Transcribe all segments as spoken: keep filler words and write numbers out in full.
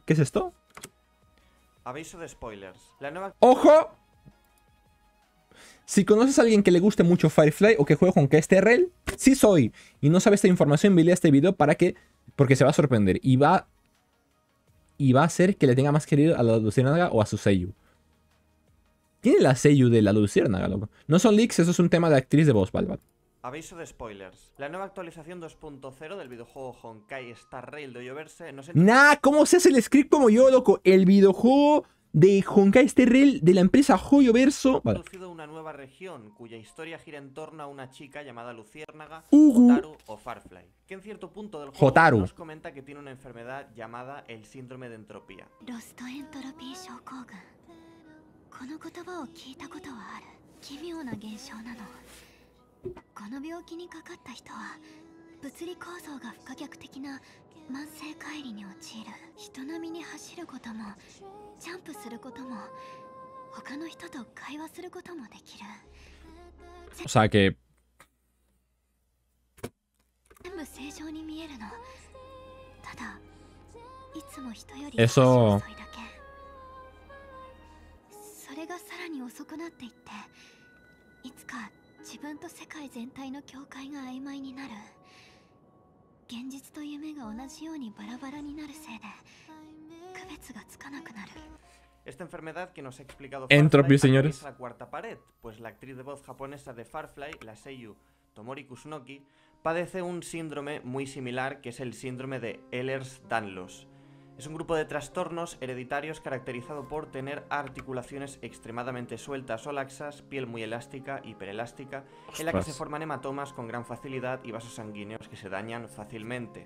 ¿Qué es esto? Aviso de spoilers. La nueva... ¡Ojo! Si conoces a alguien que le guste mucho Firefly o que juegue con Honkai Star Rail, sí soy. Y no sabe esta información, envíale este video para que... Porque se va a sorprender. Y va... Y va a hacer que le tenga más querido a la Luciérnaga o a su Seiyu. ¿Quién es la Seiyu de la Luciérnaga, loco? No son leaks, eso es un tema de actriz de voz, vale, vale. Aviso de spoilers. La nueva actualización dos punto cero del videojuego Honkai Star Rail de Hoyoverse nos... Nah, ¿cómo se hace el script como yo, loco? El videojuego de Honkai Star Rail de la empresa Hoyoverse. Vale. Ha introducido una nueva región cuya historia gira en torno a una chica llamada Luciérnaga, Ugu. Hotaru o Firefly, que en cierto punto del juego Hotaru. nos comenta que tiene una enfermedad llamada el síndrome de entropía. O sea que... Eso... Esta enfermedad que nos ha explicado Entropy, Firefly señores. atraviesa la cuarta pared, pues la actriz de voz japonesa de Firefly, la Seiyu Tomori Kusunoki, padece un síndrome muy similar que es el síndrome de Ehlers-Danlos. Es un grupo de trastornos hereditarios caracterizado por tener articulaciones extremadamente sueltas o laxas, piel muy elástica, hiperelástica, en la que se forman hematomas con gran facilidad y vasos sanguíneos que se dañan fácilmente.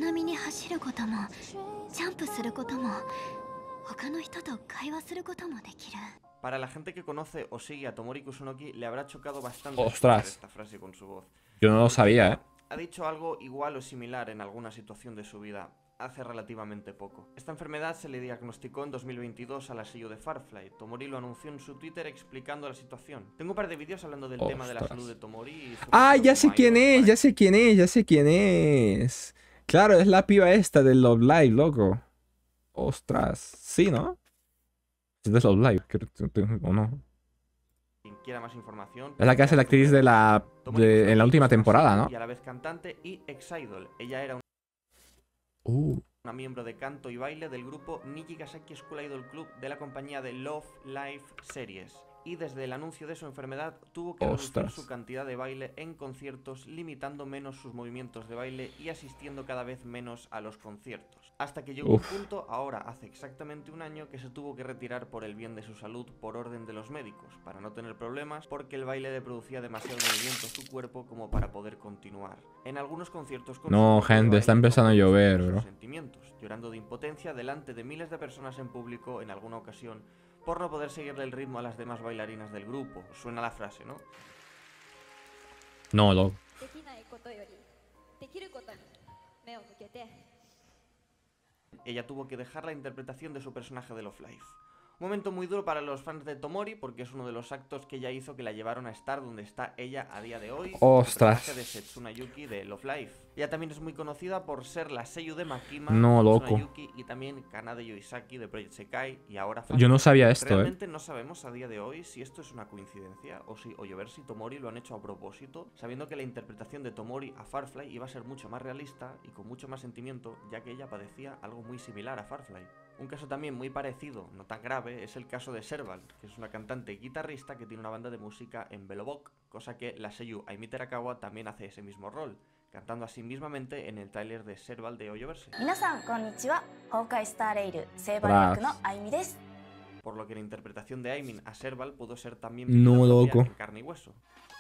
Para la gente que conoce o sigue a Tomori Kusunoki, le habrá chocado bastante Ostras. esta frase con su voz. Yo no lo sabía, ¿eh? Ha dicho algo igual o similar en alguna situación de su vida hace relativamente poco. Esta enfermedad se le diagnosticó en dos mil veintidós a la Seiyu de Firefly. Tomori lo anunció en su Twitter explicando la situación. Tengo un par de vídeos hablando del Ostras. tema de la salud de Tomori y sobre Ah, todo ya cómo sé ha quién ido es, para ya sé quién es, ya sé quién es. Claro, es la piba esta del Love Live, loco. Ostras. Sí, ¿no? Es de Love Live, creo que- o no. quien quiera más información. Es la que hace la actriz de la... Tomori de- en la Kusunoki última es una temporada, Seiyu ¿no? Y a la vez cantante y ex-idol. Ella era una Uh. una miembro de canto y baile del grupo Nijigasaki School Idol Club de la compañía de Love Live Series. Y desde el anuncio de su enfermedad tuvo que reducir Ostras. su cantidad de baile en conciertos, limitando menos sus movimientos de baile y asistiendo cada vez menos a los conciertos. Hasta que llegó Uf. un punto, ahora hace exactamente un año, que se tuvo que retirar por el bien de su salud por orden de los médicos, para no tener problemas, porque el baile le producía demasiado movimiento a su cuerpo como para poder continuar. En algunos conciertos con No, su grupo de gente, está baile no empezando a pudo llover, expresar bro. sus sentimientos, llorando de impotencia delante de miles de personas en público en alguna ocasión, por no poder seguirle el ritmo a las demás bailarinas del grupo. Suena la frase, ¿no? No, loco. Ella tuvo que dejar la interpretación de su personaje de Love Live. Un momento muy duro para los fans de Tomori, porque es uno de los actos que ella hizo que la llevaron a estar donde está ella a día de hoy. Ostras. El personaje de Setsuna Yuki de Love Live. Ella también es muy conocida por ser la Seiyu de Makima, No, Setsuna loco. Yuki y también Kanade Yoisaki de Project Sekai y ahora Yo no sabía esto, ¿eh? Realmente no sabemos a día de hoy si esto es una coincidencia o si Hoyoverse y Tomori lo han hecho a propósito, sabiendo que la interpretación de Tomori a Firefly iba a ser mucho más realista y con mucho más sentimiento, ya que ella padecía algo muy similar a Firefly. Un caso también muy parecido, no tan grave, es el caso de Serval, que es una cantante y guitarrista que tiene una banda de música en Belobok, cosa que la Seiyu Aimi Terakawa también hace ese mismo rol, cantando así mismamente en el tráiler de Serval de Hoyoverse. Minasan, konnichiwa. Honkai Star Rail Seiban yaku no Aimi desu. Por lo que la interpretación de Aimin a Serval pudo ser también No, vida propia loco. en carne y hueso.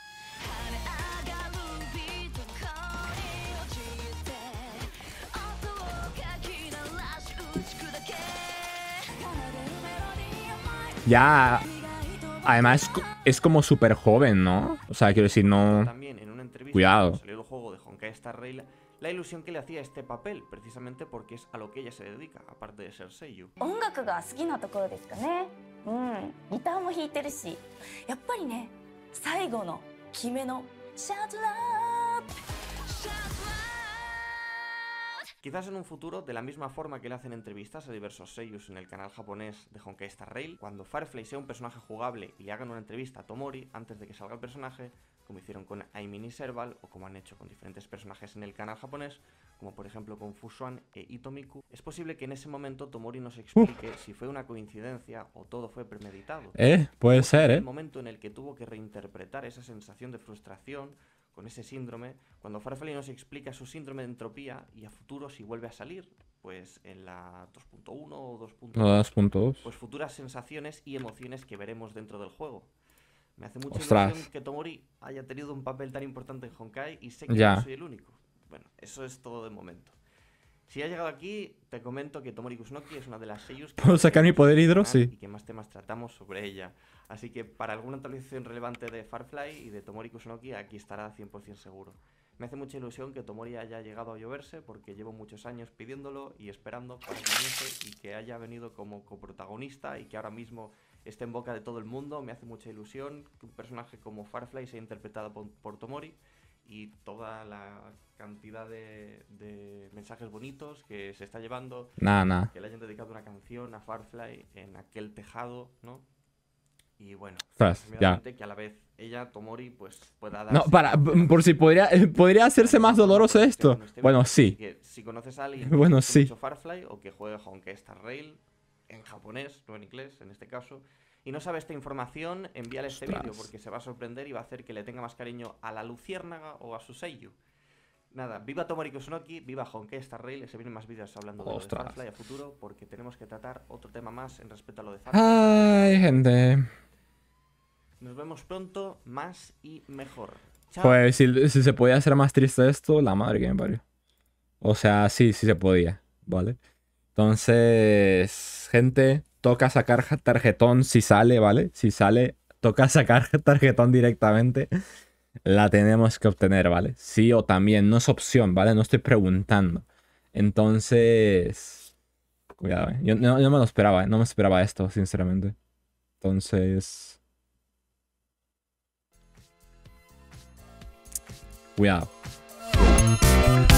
Ya... Además, es co- es como súper joven, ¿no? O sea, quiero decir, no... También en una entrevista Cuidado. cuando salió el juego de Honkai Star Rail, la ilusión que le hacía este papel, precisamente porque es a lo que ella se dedica, aparte de ser Seiyu. 音楽が好きなところですかね。うん、ギターも弾いてるし、やっぱりね、最後の決めのシャートラー。 Quizás en un futuro, de la misma forma que le hacen entrevistas a diversos seiyus en el canal japonés de Honkai Star Rail, cuando Firefly sea un personaje jugable y le hagan una entrevista a Tomori antes de que salga el personaje, como hicieron con Aimin y Serval, o como han hecho con diferentes personajes en el canal japonés, como por ejemplo con Fusuan e Itomiku, es posible que en ese momento Tomori nos explique Uf. si fue una coincidencia o todo fue premeditado. Eh, puede ser, eh. El momento en el que tuvo que reinterpretar esa sensación de frustración con ese síndrome, cuando Firefly nos explica su síndrome de entropía y a futuro si vuelve a salir, pues en la dos punto uno o dos punto dos, pues futuras sensaciones y emociones que veremos dentro del juego. Me hace mucha Ostras. ilusión que Tomori haya tenido un papel tan importante en Honkai y sé que ya. no soy el único. Bueno, eso es todo de momento. Si has llegado aquí, te comento que Tomori Kusunoki es una de las seiyus que ¿Puedo sacar mi poder hidro? Sí. y que más temas tratamos sobre ella. Así que para alguna actualización relevante de Firefly y de Tomori Kusunoki, aquí estará cien por cien seguro. Me hace mucha ilusión que Tomori haya llegado a lloverse porque llevo muchos años pidiéndolo y esperando para que viniese y que haya venido como coprotagonista y que ahora mismo esté en boca de todo el mundo. Me hace mucha ilusión que un personaje como Firefly sea interpretado por, por Tomori y toda la cantidad de, de mensajes bonitos que se está llevando. Nah, nah. Que le hayan dedicado una canción a Firefly en aquel tejado, ¿no? Y bueno, Ostras, ya. que a la vez ella, Tomori, pues pueda dar... No, para, por si podría, podría hacerse más doloroso esto. Bueno, sí. Que si conoces a alguien bueno, que sí. mucho Firefly o que juegue Honkai Star Rail en japonés, no en inglés en este caso, y no sabe esta información, envíale este vídeo porque se va a sorprender y va a hacer que le tenga más cariño a la luciérnaga o a su seiyuu. Nada, viva Tomori Kusunoki, viva Honkai Star Rail, se vienen más vídeos hablando de, de Firefly a futuro porque tenemos que tratar otro tema más en respecto a lo de Firefly. Ay, gente. Nos vemos pronto, más y mejor. Chao. Pues si, si se podía hacer más triste esto, la madre que me parió. O sea, sí, sí se podía, ¿vale? Entonces, gente, toca sacar tarjetón si sale, ¿vale? Si sale, toca sacar tarjetón directamente. La tenemos que obtener, ¿vale? Sí o también, no es opción, ¿vale? No estoy preguntando. Entonces... Cuidado, ¿eh? Yo no, yo no me lo esperaba, ¿eh? No me esperaba esto, sinceramente. Entonces... Cuidado.